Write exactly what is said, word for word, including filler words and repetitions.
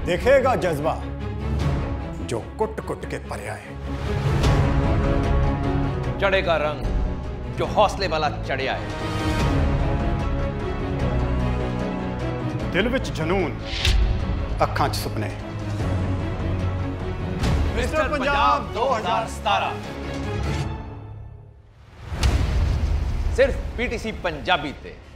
दिखेगा जज्बा जो कुट कुट के परया है। चढ़ेगा रंग जो हौसले वाला चढ़िया है। दिल विच जनून, अखां च सुपने। मिस्टर पंजाब दो हज़ार सतारह सिर्फ पीटीसी पंजाबी ते।